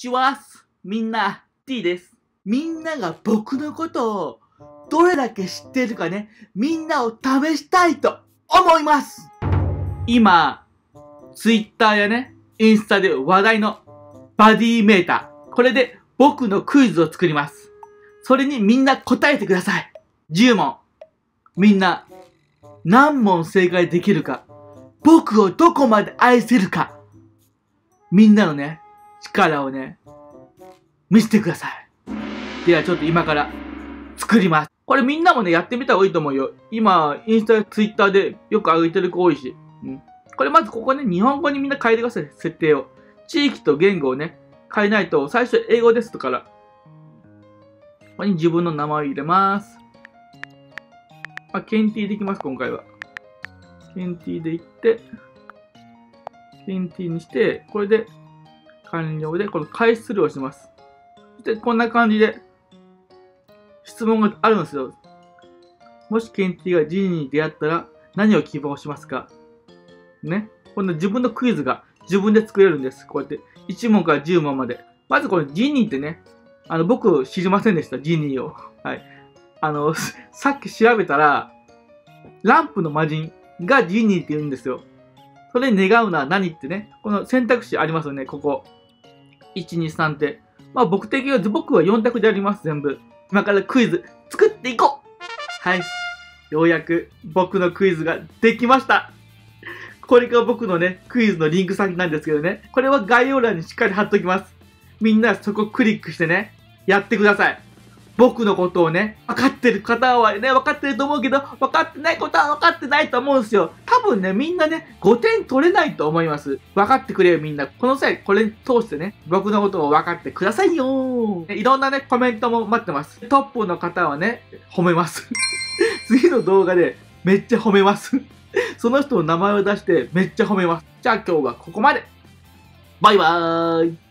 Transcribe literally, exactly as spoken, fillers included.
ちは、みんな、T です。みんなが僕のことをどれだけ知ってるかね、みんなを試したいと思います。今、Twitter やね、インスタで話題のバディメーター。これで僕のクイズを作ります。それにみんな答えてください。じゅうもん。みんな、何問正解できるか。僕をどこまで愛せるか。みんなのね、力をね、見せてください。ではちょっと今から作ります。これみんなもね、やってみた方がいいと思うよ。今、インスタやツイッターでよく上げてる子多いし。うん。これまずここね、日本語にみんな変えてください。設定を。地域と言語をね、変えないと、最初英語ですから。ここに自分の名前を入れます。まあ、ケンティーでいきます、今回は。ケンティーでいって、ケンティーにして、これで完了で、この開始するをします。そしてこんな感じで、質問があるんですよ。もしケンティーがジニーに出会ったら何を希望しますか？ね。この自分のクイズが自分で作れるんです。こうやって。いち問からじゅう問まで。まずこれジニーってね、あの、僕知りませんでした。ジニーを。はい。あの、さっき調べたら、ランプの魔人がジニーって言うんですよ。それ願うのは何ってね、この選択肢ありますよね、ここ。いち、に、さんって。まあ僕的には、僕はよん択であります、全部。今からクイズ作っていこう。はい。ようやく僕のクイズができました。これが僕のね、クイズのリンク先なんですけどね。これは概要欄にしっかり貼っときます。みんなそこクリックしてね、やってください。僕のことをね、分かってる方はね、分かってると思うけど、分かってないことは分かってないと思うんですよ。多分ね、みんなね、ごてん取れないと思います。分かってくれよ、みんな。この際、これに通してね、僕のことを分かってくださいよー。いろんなね、コメントも待ってます。トップの方はね、褒めます。次の動画でめっちゃ褒めます。その人の名前を出してめっちゃ褒めます。じゃあ今日はここまで。バイバーイ。